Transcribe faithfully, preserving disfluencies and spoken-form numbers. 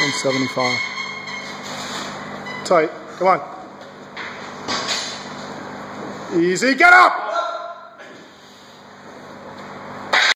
one seventy-five. Tight. Come on. Easy. Get up!